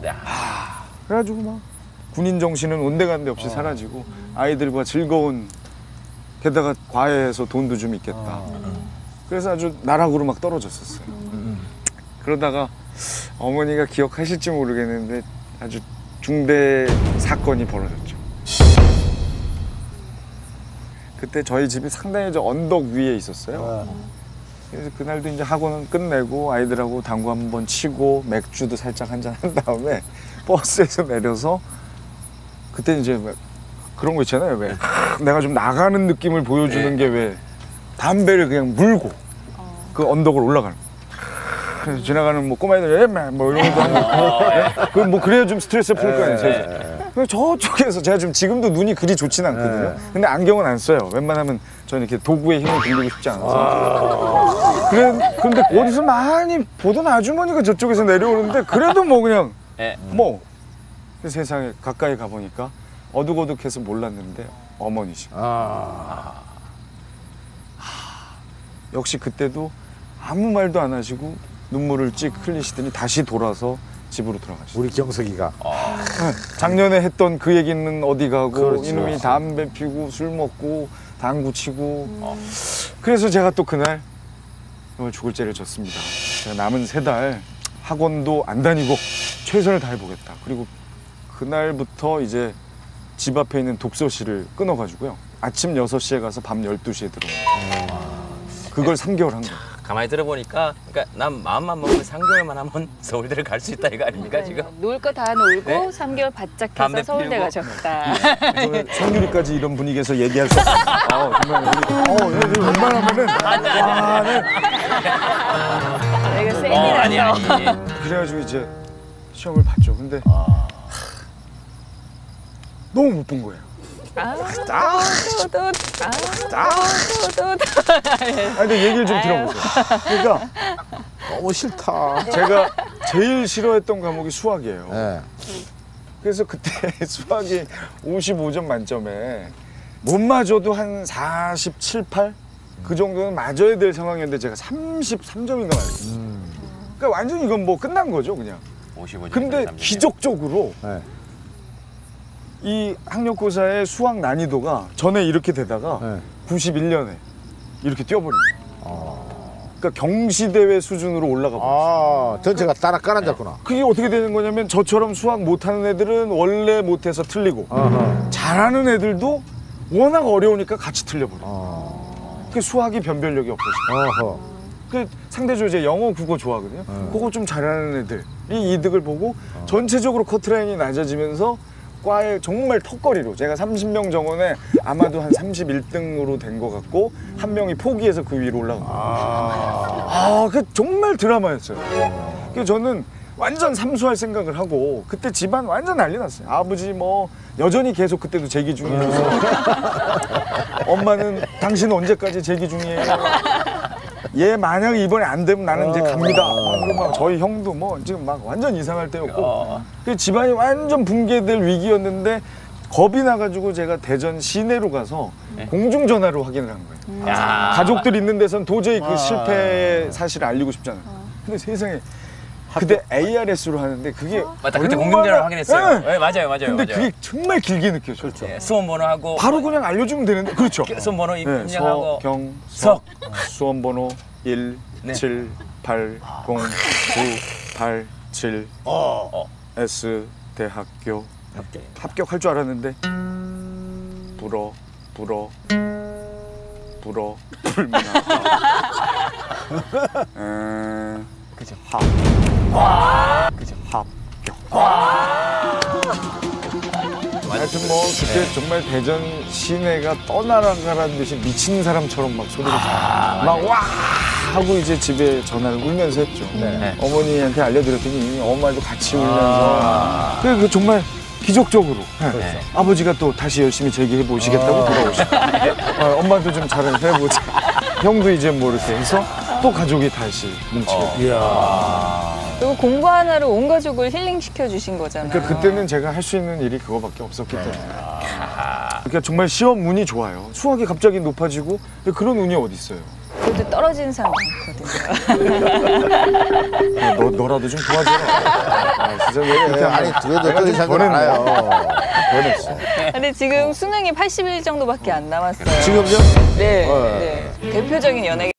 그래가지고 막 군인 정신은 온데간데 없이 사라지고 아이들과 즐거운 게다가 과외해서 돈도 좀 있겠다. 그래서 아주 나락으로 막 떨어졌었어요. 그러다가 어머니가 기억하실지 모르겠는데 아주 중대 사건이 벌어졌죠. 그때 저희 집이 상당히 저 언덕 위에 있었어요. 그래서 그날도 이제 학원은 끝내고 아이들하고 당구 한번 치고 맥주도 살짝 한잔 한 다음에 버스에서 내려서 그때 이제 그런 거 있잖아요. 왜 내가 좀 나가는 느낌을 보여주는 게 왜 담배를 그냥 물고 그 언덕을 올라가는. 그래서 지나가는 뭐 꼬마애들 뭐 이런 거 하고 그 뭐 그래야 좀 스트레스 풀 거 아니에요. 그래서 저쪽에서 제가 좀 지금도 눈이 그리 좋진 않거든요. 근데 안경은 안 써요. 웬만하면 저는 이렇게 도구의 힘을 빌리고 싶지 않아서. 그런데 어디서 많이 보던 아주머니가 저쪽에서 내려오는데 그래도 뭐 그냥 뭐 세상에 가까이 가보니까 어둑어둑해서 몰랐는데 어머니시고. 역시 그때도 아무 말도 안 하시고 눈물을 찍 흘리시더니 다시 돌아서 집으로 돌아가시죠. 우리 경석이가. 작년에 했던 그 얘기는 어디 가고 그렇지, 이놈이 그렇지. 담배 피고 술 먹고 당구 치고 그래서 제가 또 그날 정말 죽을 죄를 졌습니다. 제가 남은 3달 학원도 안 다니고 최선을 다해보겠다. 그리고 그날부터 이제 집 앞에 있는 독서실을 끊어가지고요. 아침 6시에 가서 밤 12시에 들어옵니다. 그걸 3개월 한 거예요. 가만히 들어보니까 그러니까 난 마음만 먹으면 3개월만 하면 서울대를 갈 수 있다 이거 아닙니까 지금? 놀 거 다 놀고 네? 3개월 바짝 해서 담배 서울대 피우고. 가셨다. 저는 성유리까지 이런 분위기에서 얘기할 수 없어요. 정말 우리 웬만하면은 내가 세게 아니 나서. 아니. 그래가지고 이제 시험을 봤죠. 근데 너무 못 본 거예요. 근데 얘기를 좀 들어보세요. 그러니까 너무 싫다. 제가 제일 싫어했던 과목이 수학이에요. 네. 그래서 그때 수학이 55점 만점에 못 맞아도 한 47, 8? 그 정도는 맞아야 될 상황이었는데 제가 33점인가 맞았어요. 그러니까 완전히 이건 뭐 끝난 거죠, 그냥. 55점. 근데 기적적으로 네. 이 학력고사의 수학 난이도가 전에 이렇게 되다가 네. 91년에 이렇게 뛰어버린 거예요. 그러니까 경시대회 수준으로 올라가 버렸어요. 전체가 따라 깔아졌구나. 그게 어떻게 되는 거냐면 저처럼 수학 못하는 애들은 원래 못해서 틀리고 잘하는 애들도 워낙 어려우니까 같이 틀려버려요. 그 수학이 변별력이 없어지고 그 상대적으로 이제 영어, 국어 좋아하거든요. 그거 좀 잘하는 애들이 이득을 보고 전체적으로 커트라인이 낮아지면서 과에 정말 턱걸이로 제가 30명 정원에 아마도 한 31등으로 된 것 같고 한 명이 포기해서 그 위로 올라간 거예요. 그 정말 드라마였어요. 그래서 저는 완전 삼수할 생각을 하고 그때 집안 완전 난리 났어요. 아버지 뭐 여전히 계속 그때도 재기 중이어서 엄마는 당신 언제까지 재기 중이에요? 얘 만약 이번에 안 되면 나는 이제 갑니다. 그리고 막 저희 형도 뭐 지금 막 완전 이상할 때였고 그 집안이 완전 붕괴될 위기였는데 겁이 나가지고 제가 대전 시내로 가서 공중전화로 확인을 한 거예요. 가족들 있는 데선 도저히 그 실패의 사실을 알리고 싶잖아요. 근데 세상에 그때 ARS로 하는데 그게 맞다. 그때 공중전화로 확인했어요. 네. 네, 맞아요. 근데 그게 정말 길게 느껴져요. 그렇죠. 네, 수험번호하고 바로 그냥 알려주면 되는데 그렇죠. 수험번호 입력하고 서경석 수험번호 1 네. 7 8 0 9 8 7 S 대학교 합격할 줄 알았는데 불어 불문하다 그죠. 그죠. 합격. 하여튼 뭐 그때 정말 대전 시내가 떠나가라는 듯이 미친 사람처럼 막 소리를 막 와 하고 이제 집에 전화를 울면서 했죠. 어머니한테 알려드렸더니 엄마도 같이 울면서 그 정말 기적적으로 아버지가 또 다시 열심히 재기해 보시겠다고 돌아오시고 엄마도 좀 잘 해보자. 형도 이제 뭐 이렇게 해서 또 가족이 다시 뭉치게. 그리고 공부 하나로 온 가족을 힐링시켜 주신 거잖아요. 그러니까 그때는 제가 할 수 있는 일이 그거밖에 없었기 때문에. 그러니까 정말 시험 운이 좋아요. 수학이 갑자기 높아지고 그런 운이 어디 있어요. 그래도 떨어지는 사람 많거든요. 너라도 좀 도와줘라. 아, 진짜 왜 이렇게 네, 아니 그래도 내가 떨어진 좀 사람들 변했네. 많아요. 변했어. 근데 지금 수능이 80일 정도밖에 안 남았어요. 지금요? 네, 네. 대표적인 연예계